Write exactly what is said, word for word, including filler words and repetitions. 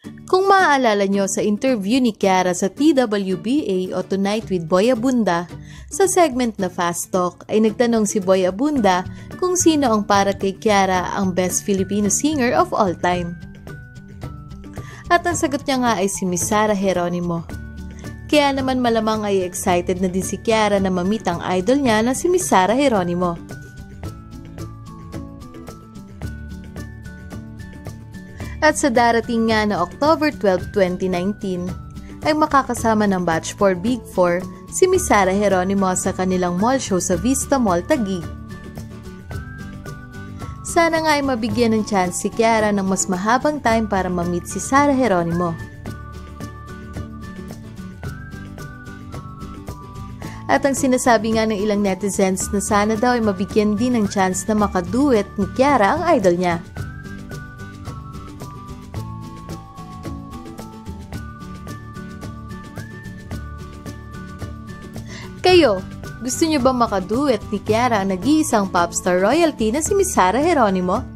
Kung maaalala nyo sa interview ni Kiara sa T W B A o Tonight with Boy Abunda, sa segment na Fast Talk ay nagtanong si Boy Abunda kung sino ang para kay Kiara ang best Filipino singer of all time. At ang sagot niya nga ay si Miss Sarah Geronimo. Kaya naman malamang ay excited na din si Kiara na ma-meet ang idol niya na si Miss Sarah Geronimo. At sa darating nga na October twelfth, twenty nineteen, ay makakasama ng batch for Big Four si Miss Sarah Geronimo sa kanilang mall show sa Vista Mall, Taguig. Sana nga ay mabigyan ng chance si Kiara ng mas mahabang time para ma-meet si Sarah Geronimo. At ang sinasabi nga ng ilang netizens na sana daw ay mabigyan din ng chance na makaduet ni Kiara ang idol niya. Kayo, gusto nyo ba makaduet ni Kiara ang nag-iisang popstar royalty na si Miss Sarah Geronimo?